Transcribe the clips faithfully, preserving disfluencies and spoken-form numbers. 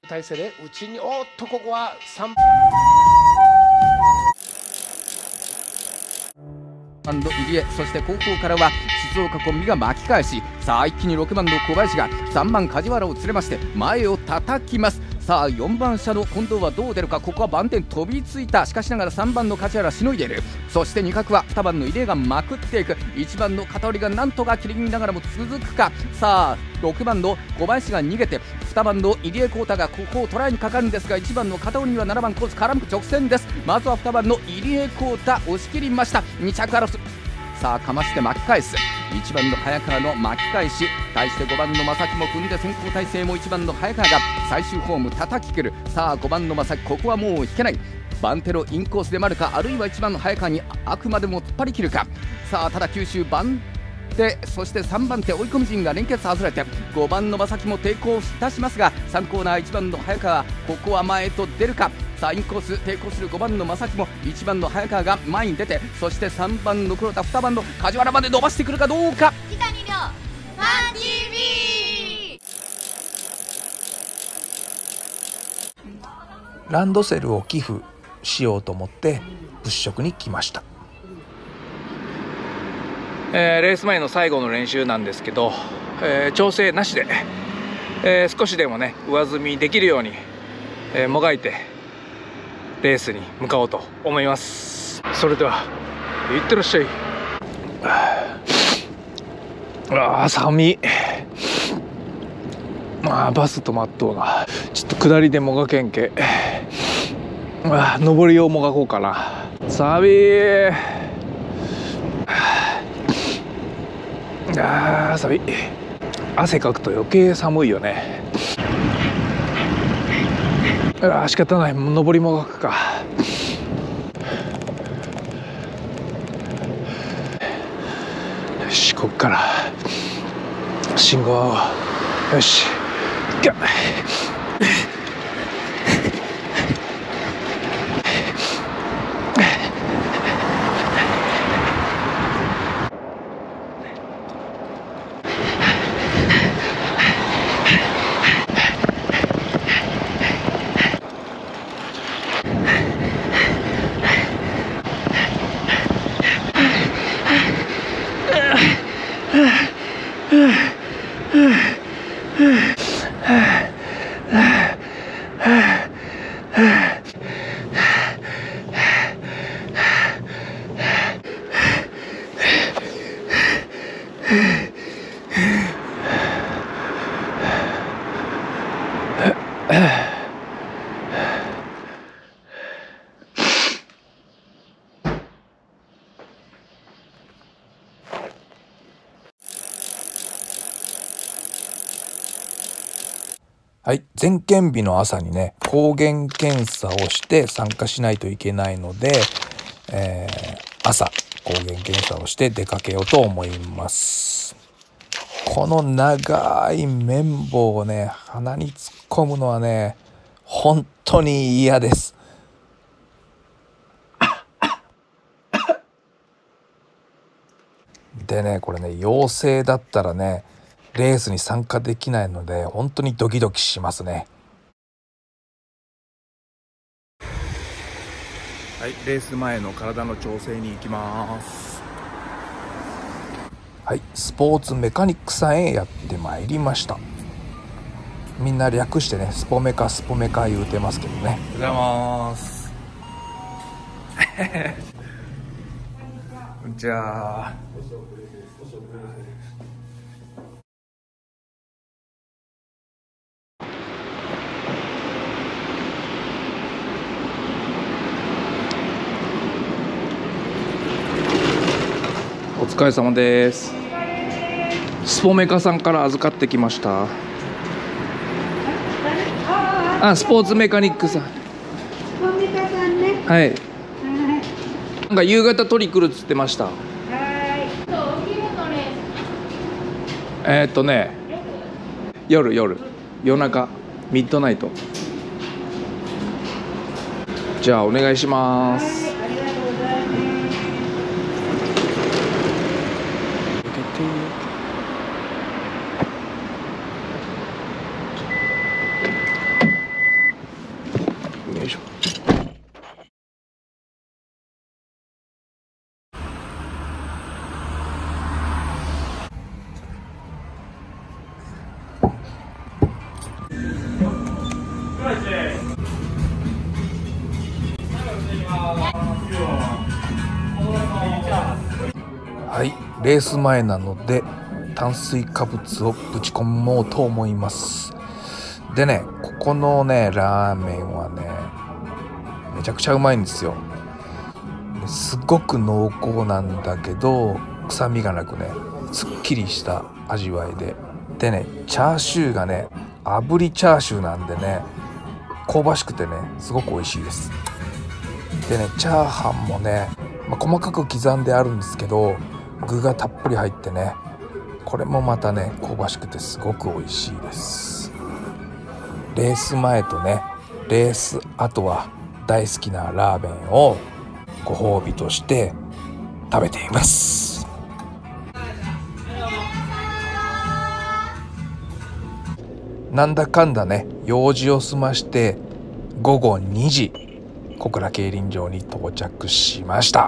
体勢で内に、おっとここはさんバンド入江、そして後方からは静岡コンビが巻き返し、さあ一気にろくばんの小林がさんばん梶原を連れまして前を叩きます。さあよんばん車の近藤はどう出るか。ここは番手飛びついた。しかしながらさんばんの梶原しのいでいる。そしてに角はにばんの入江がまくっていく。いちばんの片織がなんとか切り気味ながらも続くか。さあろくばんの小林が逃げて、にばんの入江浩太がここを捉えにかかるんですが、いちばんの片織にはななばんコース絡む直線です。まずはにばんの入江浩太押し切りました。に着争う。さあかまして巻き返す。いちばんの早川の巻き返し、対してごばんの正木も踏んで先行体制もいちばんの早川が最終ホーム叩きくる。さあごばんの正木、ここはもう引けない。番手のインコースでまるか、あるいはいちばんの早川にあくまでも突っ張り切るか。さあただ九州番手、そしてさんばん手追い込み陣が連結外れて、ごばんの正木も抵抗いたしますが、さんコーナーいちばんの早川、ここは前へと出るか。さあインコース抵抗するごばんの正木もいちばんの早川が前に出て、そしてさんばんの黒田、にばんの梶原まで伸ばしてくるかどうか。 北二両ファン ティーブイ。 ランドセルを寄付しようと思って物色に来ました。 えー、レース前の最後の練習なんですけど、えー、調整なしで、えー、少しでもね上積みできるように、えー、もがいてレースに向かおうと思います。それではいってらっしゃい。ああ寒い。あバス止まっとうな。ちょっと下りでもがけんけ。あ上りをもがこうかな。寒い。あー寒い。汗かくと余計寒いよね。あー仕方ない、上りもがくか。よしこっから信号、よしギャッ。 はい、前検日の朝にね抗原検査をして参加しないといけないので、えー、朝抗原検査をして出かけようと思います。この長い綿棒をね鼻に突っ込むのはね本当に嫌です。でねこれね陽性だったらねレースに参加できないので本当にドキドキしますね。 はい、レース前の体の調整に行きます。 はい、スポーツメカニックさんへやってまいりました。みんな略してねスポメカスポメカ言うてますけどね。 おはようございます。じゃあお疲れ様です。スポメカさんから預かってきました。あ、スポーツメカニックさん。 スポメカさんね。 はい。 はい。 なんか夕方取り来るっつってました。 はい。 えー、っとね、夜夜夜中ミッドナイト。じゃあお願いします。 ありがとうございます。 レース前なので炭水化物をぶち込もうと思います。でね、ここのねラーメンはねめちゃくちゃうまいんですよ。すごく濃厚なんだけど臭みがなくね、すっきりした味わいで、でねチャーシューがね炙りチャーシューなんでね香ばしくてねすごく美味しいです。でねチャーハンもね、まあ、細かく刻んであるんですけど具がたっぷり入ってね、これもまたね香ばしくてすごく美味しいです。レース前とねレース後は大好きなラーメンをご褒美として食べています。なんだかんだね用事を済ましてごごにじ小倉競輪場に到着しました。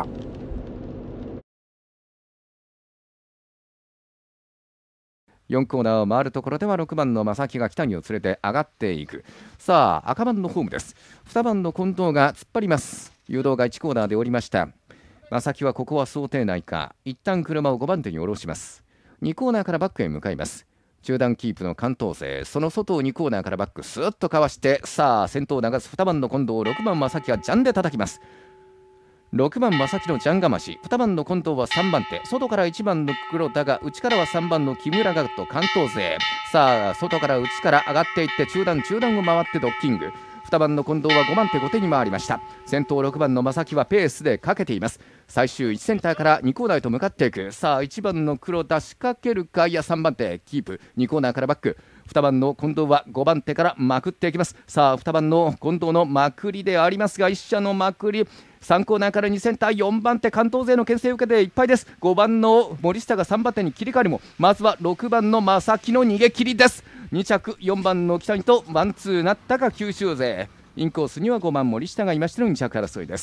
よんコーナーを回るところではろくばんの正木が北にを連れて上がっていく。さあ赤番のホームです。にばんの近藤が突っ張ります。誘導がいちコーナーで降りました。正木はここは想定内か、一旦車をごばん手に下ろします。にコーナーからバックへ向かいます。中段キープの関東勢、その外をにコーナーからバックスーッとかわして、さあ先頭を流すにばんの近藤、ろくばん正木はジャンで叩きます。ろくばん正木のジャンがまし、にばんの近藤はさんばん手、外からいちばんの黒田が、内からはさんばんの木村がと関東勢、さあ外から内から上がっていって中段中段を回ってドッキング。にばんの近藤はごばん手後手に回りました。先頭ろくばんの正木はペースでかけています。最終いちセンターからにコーナーへと向かっていく。さあいちばんの黒田仕掛けるか、いやさんばん手キープ、にコーナーからバック。にばんの近藤はごばん手からまくっていきます。さあにばんの近藤のまくりでありますが、一車のまくり、さんコーナーからにセンター、よんばん手関東勢の牽制を受けていっぱいです。ごばんの森下がさんばん手に切り替わりも、まずはろくばんの正木の逃げ切りです。に着よんばんの北にとワンツーなったか九州勢、インコースにはごばん森下がいましてのに着争いです。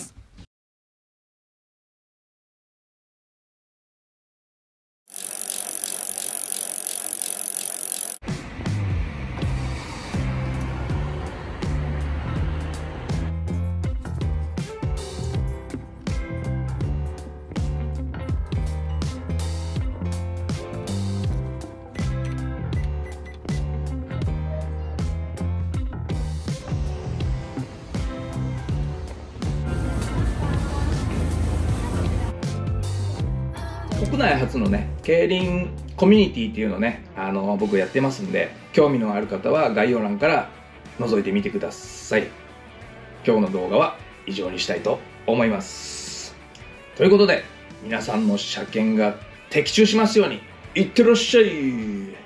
国内初のね競輪コミュニティっていうのをね、あの僕やってますんで、興味のある方は概要欄から覗いてみてください。今日の動画は以上にしたいと思います。ということで皆さんの車検が的中しますように。いってらっしゃい。